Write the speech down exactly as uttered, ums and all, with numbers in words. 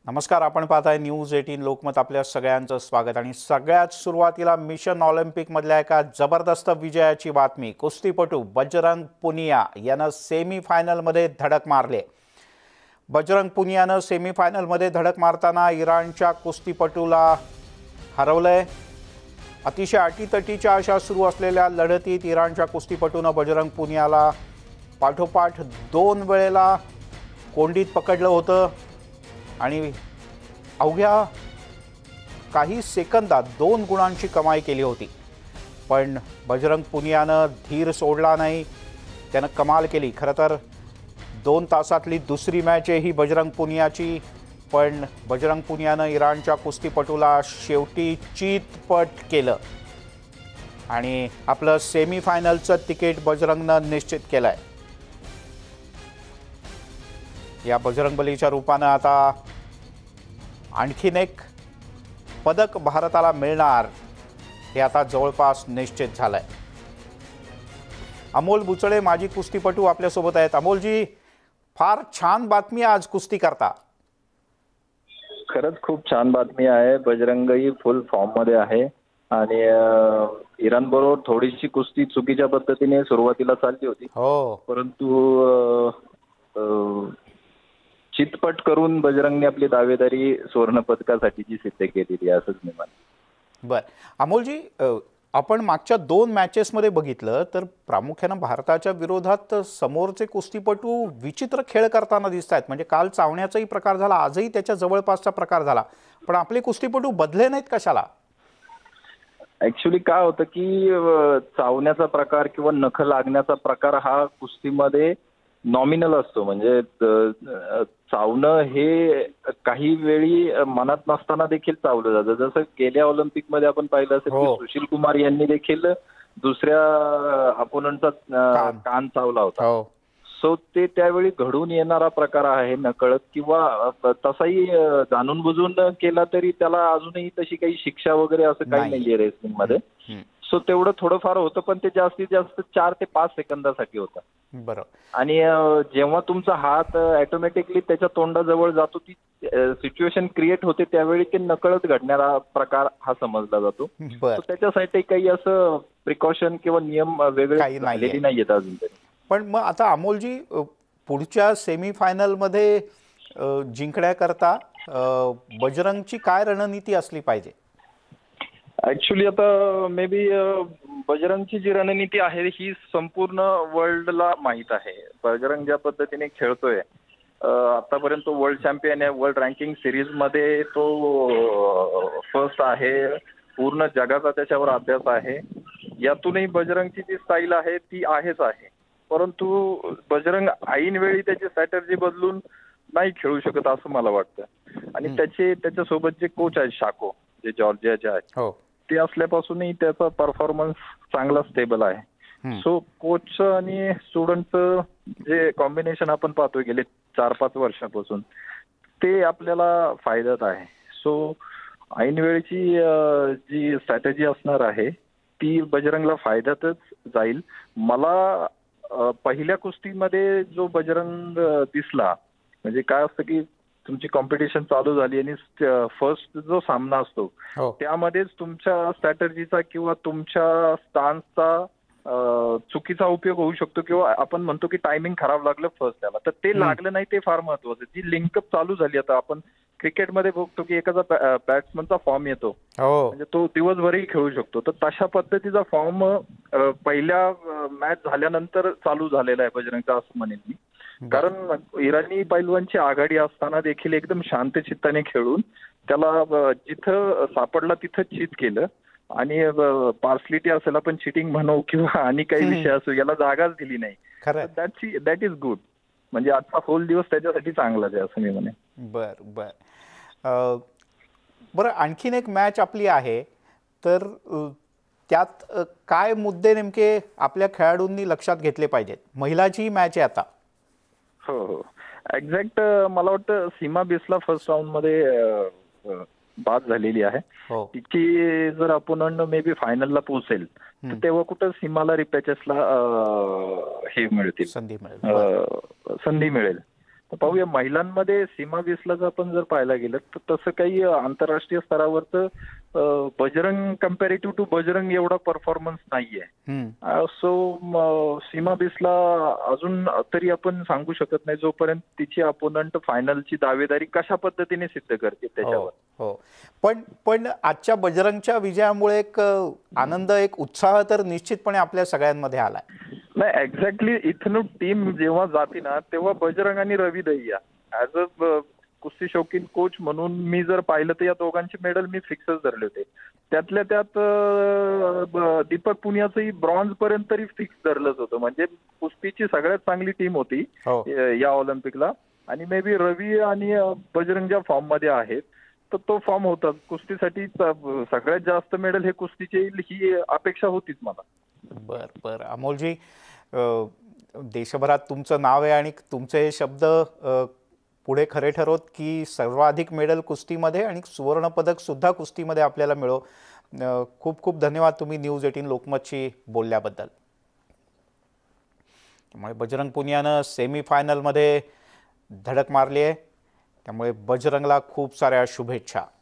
नमस्कार, आपण पाहताय न्यूज अठरा लोकमत. आपल्या सगळ्यांचं स्वागत. आणि सगळ्यात सुरुवातीला मिशन ऑलिम्पिक मधल्या एका जबरदस्त विजयाची बातमी. कुस्तीपटू बजरंग पुनिया यानं सेमीफायनलमध्ये धडक मारली. बजरंग पुनियानं सेमीफायनलमध्ये धडक मारताना इराणच्या कुस्तीपटूला हरवलंय. अतिशय अटीतटीच्या अशा सुरू असलेल्या लढतीत इराणच्या कुस्तीपटूनं बजरंग पुनियाला पाठोपाठ दोन वेळेला कोंडीत पकडलं होतं आणि अवघ्या काही सेकंदात दोन गुणांची कमाई केली होती. पण बजरंग पुनियानं धीर सोडला नाही, त्यानं कमाल केली. खरं तर दोन तासातली दुसरी मॅच आहे ही बजरंग पुनियाची. पण बजरंग पुनियानं इराणच्या कुस्तीपटूला शेवटी चितपट केलं आणि आपलं सेमीफायनलचं तिकीट बजरंगनं निश्चित केलं आहे. या बजरंगबलीच्या रूपानं आता आणखीन एक पदक भारताला मिळणार हे आता जवळपास निश्चित झालंय. अमोल बुचळे माजी कुस्तीपटू आपल्यासोबत आहेत. अमोलजी, फार छान बातमी आज कुस्ती करता. खरंच खूप छान बातमी आहे. बजरंगही फुल फॉर्म मध्ये आहे आणि इराण बरोबर थोडीशी कुस्ती चुकीच्या पद्धतीने सुरुवातीला चालली होती, हो परंतु चितपट करून बजरंगने आपली दावेदारी सुवर्ण पदकासाठी जी सिद्ध केलेली आहे असंच मी मानतो. बर अमोलजी, आपण मागच्या दोन मॅचेसमध्ये बघितलं तर प्रामुख्यानं भारताच्या विरोधात समोरचे कुस्तीपटू विचित्र खेळ करताना दिसत आहेत. म्हणजे काल चावण्याचाही प्रकार झाला, आजही त्याच्या जवळपासचा प्रकार झाला, पण आपले कुस्तीपटू बदले नाहीत कशाला? ऍक्च्युली काय होतं की चावण्याचा प्रकार किंवा नख लागण्याचा प्रकार हा कुस्तीमध्ये नॉमिनल असतो. म्हणजे चावणं हे काही वेळी मनात नसताना देखील चावलं जातं. जसं गेल्या ऑलिम्पिक मध्ये आपण पाहिलं असेल की सुशील कुमार यांनी देखील दुसऱ्या अपोनंटचा कान चावला होता. सो ते त्यावेळी घडून येणारा प्रकार आहे नकळत, किंवा तसाही जाणून बुजून केला तरी त्याला अजूनही तशी काही शिक्षा वगैरे असं काही नाहीये रेसलिंग मध्ये. सो तेवढं थोडंफार होतं, पण ते जास्तीत जास्त चार ते पाच सेकंदासाठी होतं. बरोबर. आणि जेव्हा तुमचा हात ऑटोमॅटिकली त्याच्या तोंडाजवळ जातो, ती सिच्युएशन क्रिएट होते, त्यावेळी ते नकळत घडणारा प्रकार हा समजला जातो. त्याच्यासाठी काही असं प्रिकॉशन किंवा नियम वेगळे झालेले नाहीयेत अजून तरी. पण मग आता अमोलजी, पुढच्या सेमीफायनल मध्ये जिंकण्याकरता बजरंगची काय रणनीती असली पाहिजे? ऍक्च्युली आता मे बी बजरंगची जी रणनीती आहे ही संपूर्ण वर्ल्डला माहीत आहे. बजरंग ज्या पद्धतीने खेळतोय, आतापर्यंत तो वर्ल्ड चॅम्पियन आहे. वर्ल्ड रँकिंग सिरीज मध्ये तो फर्स्ट आहे. पूर्ण जगाचा त्याच्यावर अभ्यास आहे. यातूनही बजरंगची जी स्टाईल आहे ती आहेच आहे, परंतु बजरंग ऐन वेळी त्याची स्ट्रॅटर्जी बदलून नाही खेळू शकत असं मला वाटतं. आणि त्याचे त्याच्यासोबत जे कोच आहेत शाको, जे जॉर्जियाचे आहेत, ते असल्यापासूनही त्याचा परफॉर्मन्स चांगला स्टेबल आहे. सो कोच आणि स्टुडंटचं जे कॉम्बिनेशन आपण पाहतोय गेले चार पाच वर्षापासून, ते आपल्याला फायद्यात आहे. सो ऐन वेळेची जी स्ट्रॅटेजी असणार आहे ती बजरंगला फायद्यातच जाईल. मला पहिल्या कुस्तीमध्ये जो बजरंग दिसला, म्हणजे काय असतं की तुमची कॉम्पिटिशन चालू झाली आणि फर्स्ट जो सामना असतो त्यामध्येच तुमच्या स्ट्रॅटर्जीचा किंवा तुमच्या स्टान्सचा चुकीचा उपयोग होऊ शकतो, किंवा आपण म्हणतो की टायमिंग खराब लागलं फर्स्ट त्याला, तर ते लागलं नाही ते फार महत्वाचं. जी लिंकअप चालू झाली, आता आपण क्रिकेटमध्ये बघतो की एखादा बॅट्समनचा फॉर्म येतो, म्हणजे तो दिवसभरही खेळू शकतो, तर तशा पद्धतीचा फॉर्म पहिल्या मॅच झाल्यानंतर चालू झालेला आहे बजरंगचा असं म्हणेन मी. कारण इराणी पैलवानची आघाडी असताना देखील एकदम शांत चित्ताने खेळून त्याला जिथं सापडला तिथं चित केलं आणि पार्सलिटी असेल, आपण चिटिंग म्हणू किंवा आणि काही विषय असो, याला जागाच दिली नाही. That that is good. म्हणजे आजचा होल दिवस त्याच्यासाठी चांगलाच आहे असं मी म्हणेन. बर बर बरं आणखीन एक मॅच आपली आहे, तर त्यात काय मुद्दे नेमके आपल्या खेळाडूंनी लक्षात घेतले पाहिजेत? महिलाची मॅच आहे आता. हो हो एक्झॅक्ट. मला वाटतं सीमा बिस्ला फर्स्ट राऊंड मध्ये बाद झालेली आहे. तिची जर अपोनंट मे बी फायनलला पोहोचेल तर तेव्हा कुठं सीमाला रिपॅचेसला हे मिळतील, संधी मिळेल. पाहूया महिलांमध्ये सीमा बिस्लाचं आपण जर पाहायला गेलं तर तसं काही आंतरराष्ट्रीय स्तरावरचं अं, बजरंग कम्पॅरेटिव्ह टू बजरंग एवढा परफॉर्मन्स नाहीये. हम्म. सो सीमा बिस्ला अजून तरी आपण सांगू शकत नाही जोपर्यंत तिची अपोनंट फायनलची दावेदारी कशा पद्धतीने सिद्ध करते त्याच्यावर. हो हो. पण पण आजच्या बजरंगच्या विजयामुळे एक अ, आनंद, एक उत्साह तर निश्चितपणे आपल्या सगळ्यांमध्ये आलाय. नाही, एक्झॅक्टली इथनं टीम जेव्हा जाते ना तेव्हा बजरंग आणि रवी दहिया ऍज अ कुस्ती शौकीन कोच म्हणून मी जर पाहिलं तर या दोघांचे मेडल मी फिक्सच धरले होते. त्यातल्या त्यात अ, ब- दीपक पुनियाचंही ब्रॉन्झ पर्यंत तरी फिक्स धरलंच होतं. म्हणजे कुस्तीची सगळ्यात चांगली टीम होती हो. अ, या ऑलिम्पिकला. आणि मे बी रवी आणि अ, बजरंग ज्या फॉर्म मध्ये आहेत तर तो फॉर्म होता कुस्तीसाठी. च- सगळ्यात जास्त मेडल हे कुस्तीचे येईल ही अपेक्षा होतीच मला. बर बर अमोलजी, अ, देशभरात तुमचं नाव आहे आणि तुमचे हे शब्द अ, पुढे खरे ठरवत की सर्वाधिक मेडल कुस्तीमध्ये आणि सुवर्णपदक सुद्धा कुस्तीमध्ये आपल्याला मिळो. अ, खूप खूप धन्यवाद तुम्ही न्यूज एटीन लोकमतशी बोलल्याबद्दल. त्यामुळे बजरंग पुनियानं सेमीफायनलमध्ये धडक मारली आहे, त्यामुळे बजरंगला खूप साऱ्या शुभेच्छा.